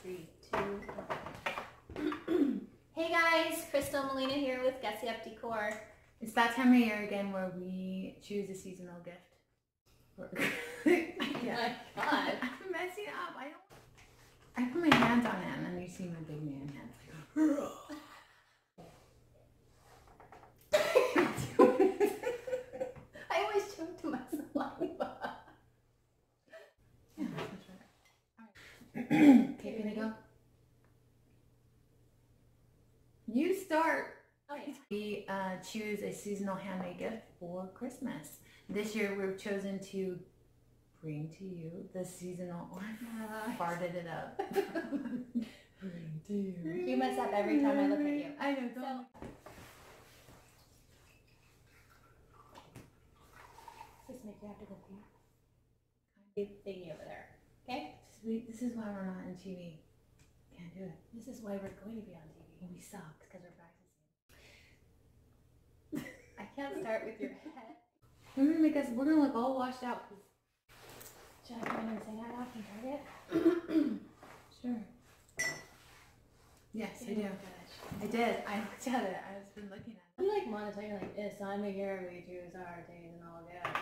3, 2, 1. Hey guys, Crystal Molina here with Gussy Up Decor. It's that time of year again where we choose a seasonal gift. Yeah. Oh my god. I'm messing up. I put my hands on it and then you see my big man hands. I always choke to my saliva. Yeah, that's right. Alright. Okay, gonna go. You start. Oh yeah. We choose a seasonal handmade gift for Christmas. This year we've chosen to bring to you the seasonal. Oh, I farted it up. Bring to you. You mess up every time I look at you. I know. Don't. Does this make you have to go pee? Big thingy over there. Okay? This is why we're not on TV. Can't do it. This is why we're going to be on TV. We suck. Because we're practicing. I can't start with your head. We're gonna look all washed out. Should I come in and sing that off and Target? Sure. Yes, I do. Oh my gosh. I did. I looked at it. I've been looking at it. You like monotone, you're like, it's time of year we choose our days and all gifts.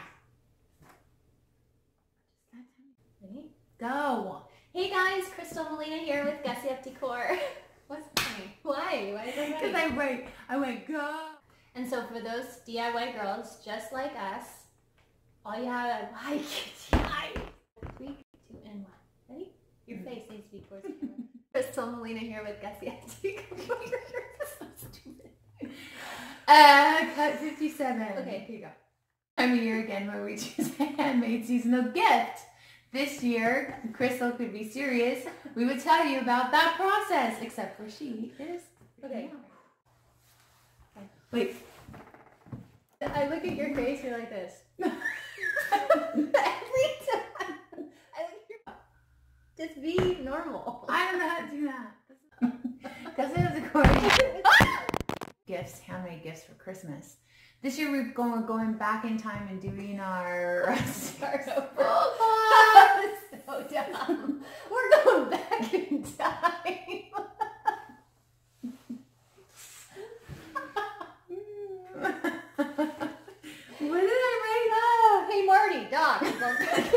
Ready? Go. Hey guys, Crystal Molina here with Gussy Up Decor. What's funny? Why? Why is that Because funny? I went go. And so for those DIY girls just like us, all you have like 3, 2, and 1. Ready? Your face needs to be towards the camera. Crystal Molina here with Gussy Up Decor. So stupid. Cut 57. Okay. Here you go. Time of year again where we choose a handmade seasonal gift. This year, Crystal could be serious. We would tell you about that process, except for she is. Okay. Wait. I look at your face, you're like this. Every time. I look at your... Just be normal. I don't know how to do that. Because it was according gifts, handmade gifts for Christmas. This year we're going back in time and doing our Start over. So dumb. We're going back in time. What did I write? Hey Marty, dog.